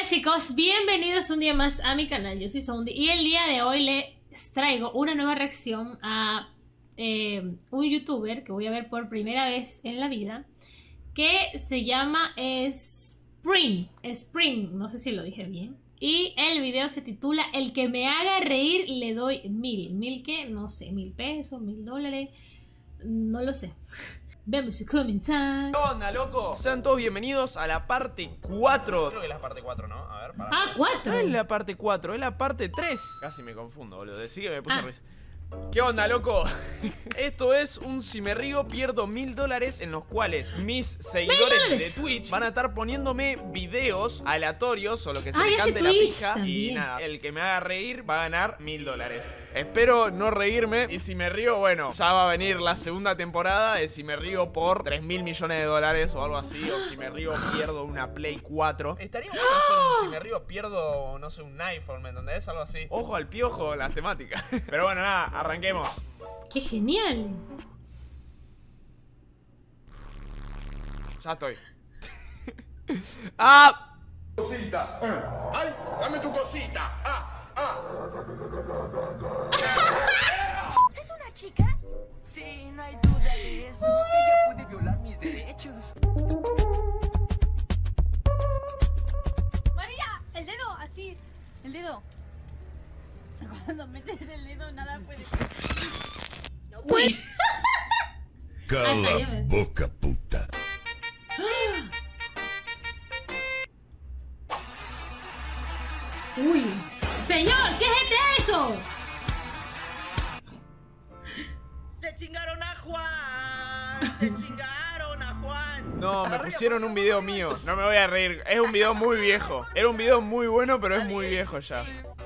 chicos, bienvenidos un día más a mi canal. Yo soy Soundy y el día de hoy les traigo una nueva reacción a un youtuber que voy a ver por primera vez en la vida, que se llama Spring, no sé si lo dije bien. Y el video se titula El que me haga reír le doy 1000 qué, no sé, 1000 pesos, $1000, no lo sé. Vamos a comenzar. ¿Qué onda, loco? Sean todos bienvenidos a la parte 4. Creo que es la parte 4, ¿no? A ver, para. Ah, 4. No es la parte 4, es la parte 3. Casi me confundo, boludo. Decí que me puse a risa. ¿Qué onda, loco? Esto es un si me río pierdo $1000, en los cuales mis seguidores de Twitch van a estar poniéndome videos aleatorios o lo que se le cante la pija. Y nada, el que me haga reír va a ganar $1000. Espero no reírme, y si me río, bueno, ya va a venir la segunda temporada de si me río por $3.000 millones o algo así, o si me río pierdo una Play 4. Estaría bueno hacer un si me río pierdo, no sé, un iPhone, ¿me entendés? Algo así. Ojo al piojo, las temáticas. Pero bueno, nada, arranquemos. ¡Qué genial! Ya estoy. ¡Ah! Cosita. ¡Ay! ¡Dame tu cosita! ¿Es una chica? Sí, no hay duda de eso. Ella puede violar mis derechos. María, el dedo, así. El dedo. Cuando metes el dedo, nada puede. Uy. Cala boca, puta. Uy. Señor, ¿qué es eso? Se chingaron a Juan. Se chingaron a Juan. No, me pusieron un video mío. No me voy a reír. Es un video muy viejo. Era un video muy bueno, pero es muy viejo ya.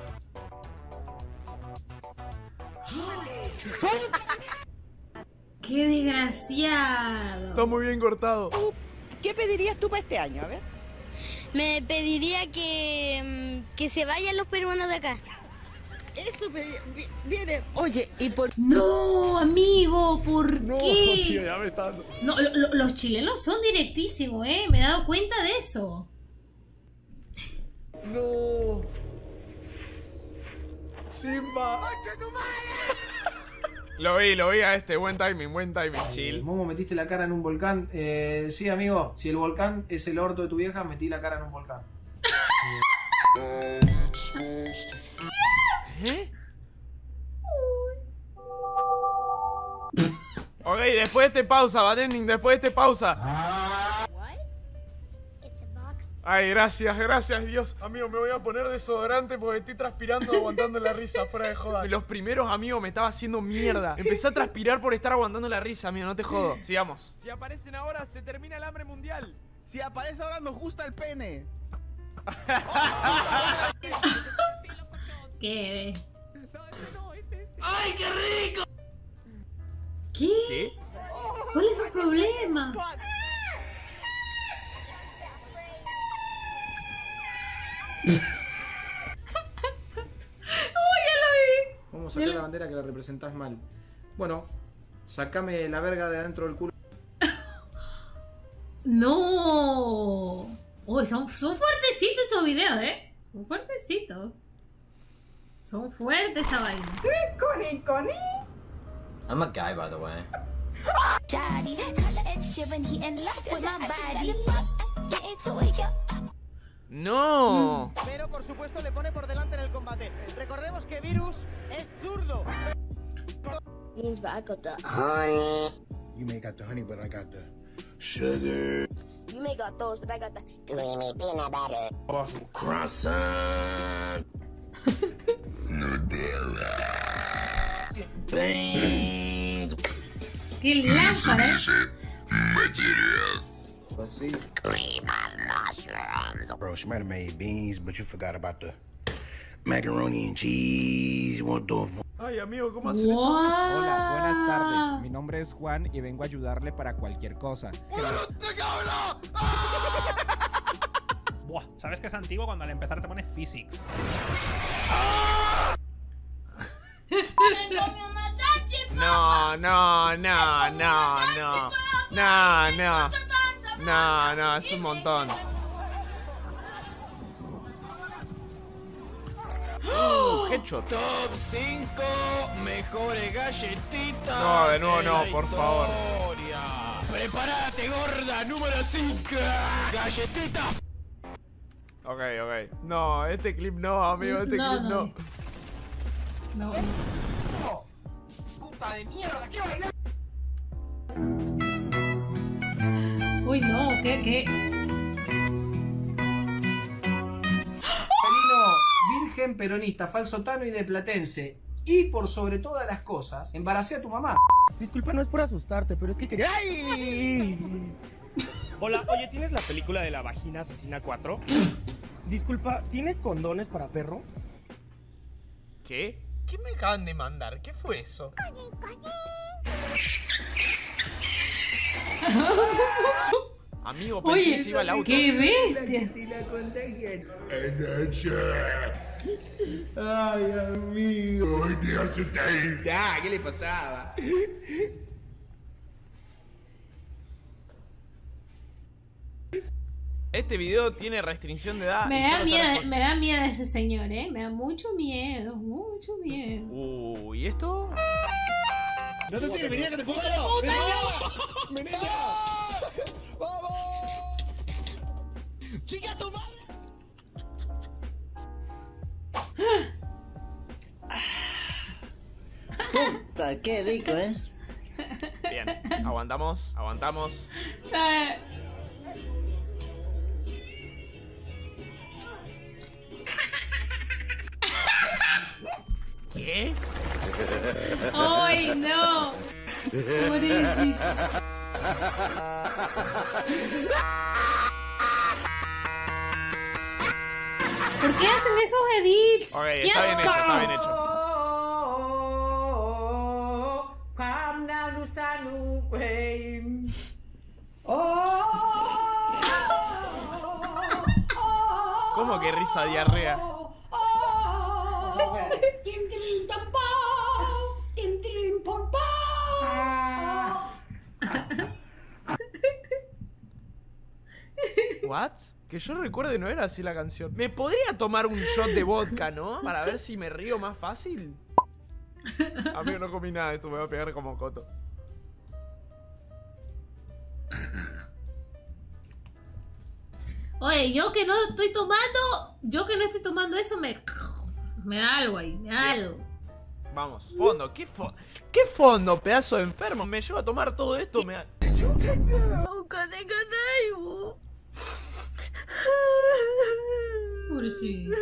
¡Qué desgraciado! Está muy bien cortado. ¿Qué pedirías tú para este año? A ver. Me pediría que se vayan los peruanos de acá. Eso viene. Oye, ¿y por No, amigo, ¿por qué? Tío, ya me está dando. No, los chilenos son directísimos, ¿eh? Me he dado cuenta de eso. No. Simba. Lo vi a este. Buen timing, chill. Momo, metiste la cara en un volcán. Sí, amigo, si el volcán es el orto de tu vieja, metí la cara en un volcán. ¿Eh? Ok, después de este pausa, Batending, después de este pausa. Ay, gracias, Dios. Amigo, me voy a poner desodorante porque estoy transpirando aguantando la risa, fuera de joda. Los primeros, amigo, me estaba haciendo mierda. Empecé a transpirar por estar aguantando la risa, amigo, no te jodo. Sigamos. Si aparecen ahora, se termina el hambre mundial. Si aparece ahora nos gusta el pene? ¿Qué? ¡Ay, qué rico! ¿Qué? ¿Cuál es su problema? Vamos a sacar la bandera que la representás mal. Bueno, sacame la verga de adentro del culo. ¡No! Uy, son fuertecitos esos videos, ¿eh? Son fuertecitos. Son fuertes esa vaina. I'm a guy, by the way. No. Pero por supuesto le pone por delante en el combate. Recordemos que Virus es zurdo. Honey. You may got the honey, but I got the sugar. You may got those, but I got the creamy peanut butter. Awesome croissant. Nutella. Beans. ¡Qué lámpara! Let's see. Cream and mushrooms. Bro, she might have made beans, but you forgot about the macaroni and cheese. What the fuck? Ay, amigo, ¿cómo hacen eso? Hola, buenas tardes. Mi nombre es Juan y vengo a ayudarle para cualquier cosa. Buah, ¿sabes que es antiguo cuando al empezar te pone physics? No, es un montón. headshot. Top 5 mejores galletitas. No, de nuevo de no, la por favor. historia. Prepárate, gorda, número 5. Galletita. Ok. No, este clip no, amigo, este clip no. No. ¡Puta de mierda! ¡Qué bailar! Uy, no, ¿qué? Virgen, peronista, falsotano y de platense. Y por sobre todas las cosas, embaracé a tu mamá. Disculpa, no es por asustarte, pero es que quería... ¡Ay! Hola, oye, ¿tienes la película de la vagina asesina 4? Disculpa, ¿tiene condones para perro? ¿Qué? ¿Qué me acaban de mandar? ¿Qué fue eso? Amigo, pensé que se iba al auto. ¡Qué bestia! Ay, amigo. Ya, ¿qué le pasaba? Este video tiene restricción de edad. Me da miedo ese señor, me da mucho miedo. Uy, ¿y esto? No te tires, venía que te ponga yo. ¡Vení ya! ¡Vamos! ¡Chica tu madre! Puta, qué rico, Bien, aguantamos. ¿Qué? ¡Ay, no! Pobrecito. ¿Por qué hacen esos edits? Ok, ¡Qué asco! está bien hecho. ¿Cómo que risa diarrea? ¿What? Que yo recuerde no era así la canción. ¿Me podría tomar un shot de vodka, no? Para ver si me río más fácil. Amigo, no comí nada de esto, me va a pegar como coto. Oye, yo que no estoy tomando eso, me da algo ahí, me da algo. Vamos, fondo, ¿qué fondo, pedazo de enfermo? Me llevo a tomar todo esto, me da... Pobrecito.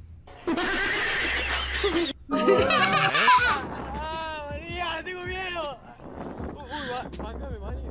María, tengo miedo. Mándame, María.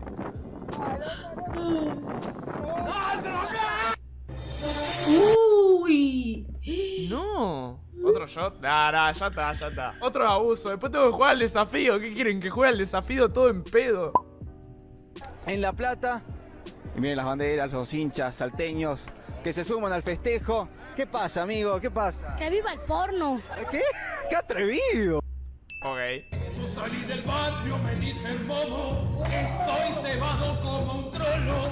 Uy. No. Otro shot. Ya está. Otro abuso. Después tengo que jugar al desafío. ¿Qué quieren? ¿Que juegue al desafío todo en pedo? En La Plata. Y miren las banderas, los hinchas salteños que se suman al festejo. ¿Qué pasa, amigo? ¿Qué pasa? ¡Que viva el porno! ¿Qué? ¡Qué atrevido! Ok. Yo salí del barrio, me dice el bobo. Estoy cebado como un trolo.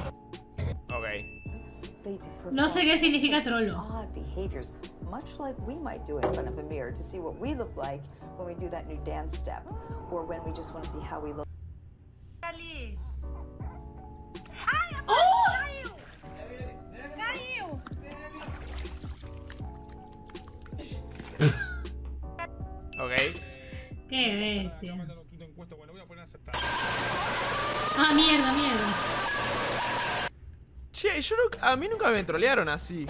Ok. No sé qué significa trolo. Odd behaviors, much like we might do in front of a mirror to see what we look like when we do that new dance step, or when we just want to see how we look. Ok. Qué bestia. Ah, mierda. Che, a mí nunca me trolearon así.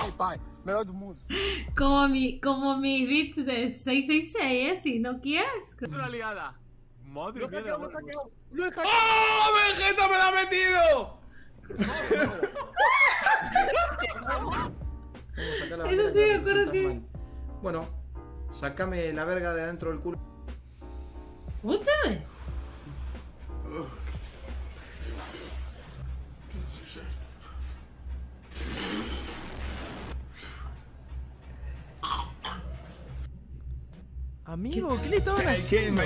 Como mis beats de 666, así, ¿no quieres? Es una ligada. Madre mía. ¡Oh, Vegeta me la ha metido! Vamos a sacar la Eso bandera sí, que me acuerdo representas que... mal. Bueno, sacame la verga de adentro del culo. ¿Otra vez? Amigo, ¿qué le estaban haciendo?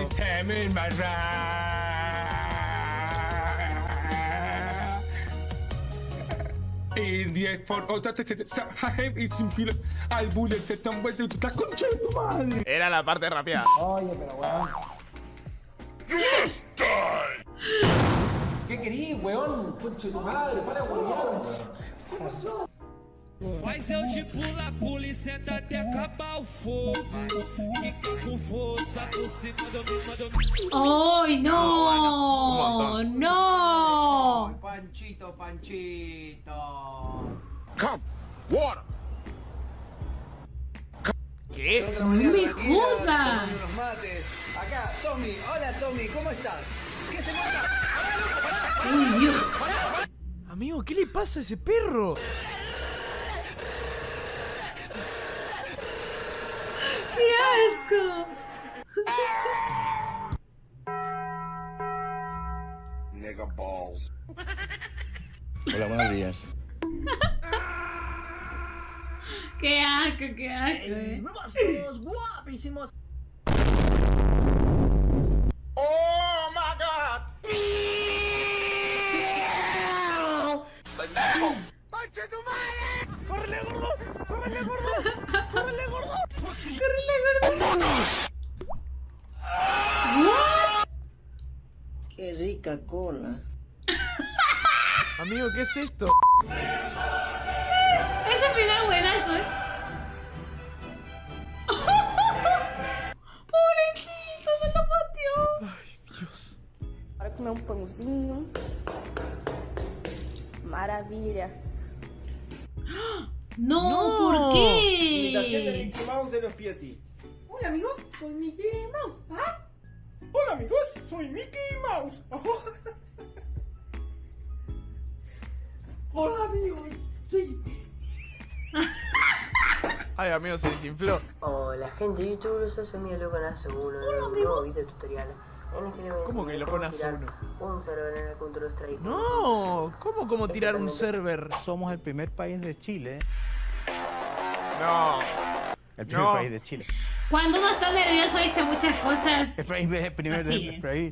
Era la parte rápida. Oye, pero weón. ¿Qué querís, weón? Concha de tu madre, para weón. ¿Qué pasó? Faz eu te pula e senta até acabar o fogo. Fica com força por cima do ¡Ay, no! ¡No! Panchito. Come, water. ¿Qué? ¡No me jodas! Acá, Tommy. Hola, Tommy, ¿cómo estás? ¿Qué se mata? ¡Uy, Dios! Amigo, ¿qué le pasa a ese perro? ¡Qué asco! Nigga balls. Hola, buenos días. ¡Qué asco, qué asco! Nuevos todos guapísimos. Oh my god. ¡Panche tu madre! ¡Córrele, gordo! ¡Córrele, gordo! ¡Córrele, gordo! ¡Córrele, gordo! ¡Vámonos! Qué rica cola. Amigo, ¿qué es esto? Ese final buenazo, ¿eh? ¡Pobrecito! ¡Se lo pateó! Ay, Dios. Para comer un pãozinho. Maravilha. No, ¿por qué? Imitación de Mickey Mouse de los Pieti. Hola amigos, soy Mickey Mouse. ¿Ah? Hola amigos, soy Mickey Mouse. Hola amigos, sí. Ay, amigo, se desinfló. Hola gente de YouTube, los hace mi loco nace uno en un nuevo video tutorial en el que le voy a ¿Cómo que enseñar lo cómo conoce tirar uno? un server en el Counter Strike. No, ¿cómo tirar un server? Somos el primer país de Chile. No. El primer país de Chile. Cuando uno está nervioso dice muchas cosas. El primer del país.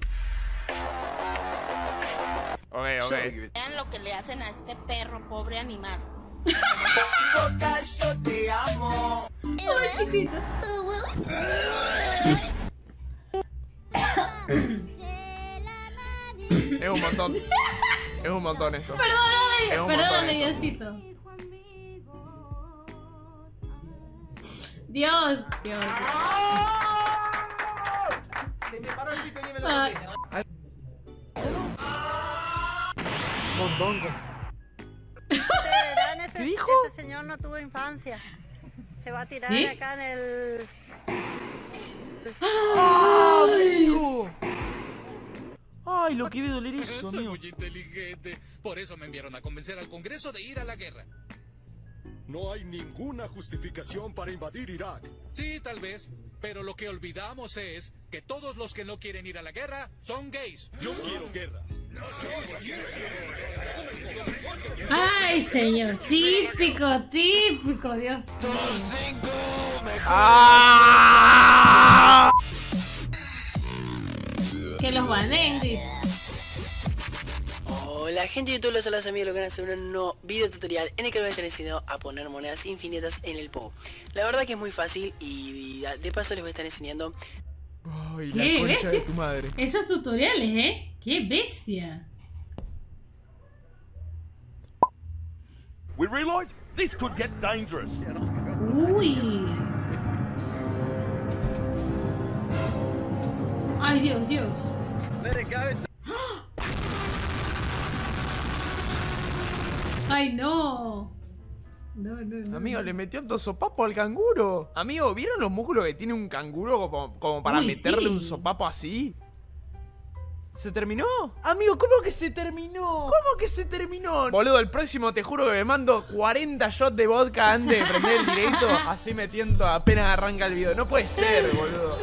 Ok. Vean lo que le hacen a este perro, pobre animal. Yo te amo. Ay, chiquito. Es un montón. Es un montón esto. Perdóname, Diosito. Dios. Se me paró el pito y ni me lo toqué. Mondongo. ¿Qué dijo? Este señor no tuvo infancia. Se va a tirar ¿Sí? acá en el... Ay, lo que vi doler eso, Soy amigo. muy inteligente. Por eso me enviaron a convencer al Congreso de ir a la guerra. No hay ninguna justificación para invadir Irak. Sí, tal vez. Pero lo que olvidamos es que todos los que no quieren ir a la guerra son gays. Yo quiero guerra. Ay, señor. Típico, Dios. ¡Ah! Que los baneen, dice. Hola gente de YouTube, los saludos amigos, lo que van a hacer un nuevo video tutorial en el que voy a estar enseñando a poner monedas infinitas en el POW. La verdad que es muy fácil y de paso les voy a estar enseñando. Ay, la concha de tu madre. Esos tutoriales, ¿eh? ¡Qué bestia! We realize this could get dangerous. Uy. Ay, Dios. Ay, no. No. Amigo, le metió todo sopapo al canguro. Amigo, ¿vieron los músculos que tiene un canguro como para meterle un sopapo así? ¿Se terminó? Amigo, ¿cómo que se terminó? Boludo, el próximo te juro que me mando 40 shots de vodka antes de prender el directo. Así metiendo apenas arranca el video. No puede ser, boludo.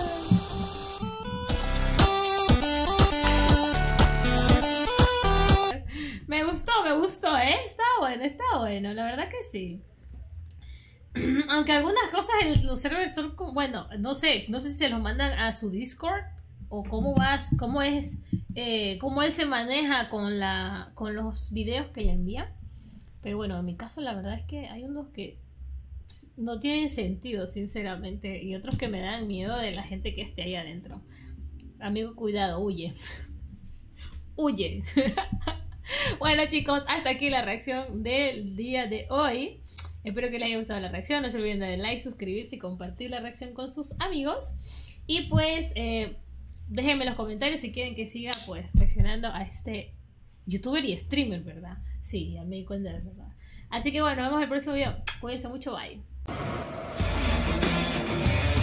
Me gustó, ¿eh? Está bueno, la verdad que sí. Aunque algunas cosas en los servers son como, bueno, no sé si se los mandan a su Discord o cómo él se maneja con los videos que le envía. Pero bueno, en mi caso la verdad es que hay unos que no tienen sentido, sinceramente, y otros que me dan miedo de la gente que esté ahí adentro. Amigo, cuidado, huye. Huye. Bueno, chicos, hasta aquí la reacción del día de hoy. Espero que les haya gustado la reacción. No se olviden de darle like, suscribirse y compartir la reacción con sus amigos. Y pues déjenme en los comentarios si quieren que siga pues reaccionando a este youtuber y streamer, ¿verdad? Sí, ya me di cuenta de verdad. Así que bueno, nos vemos en el próximo video. Cuídense mucho, bye.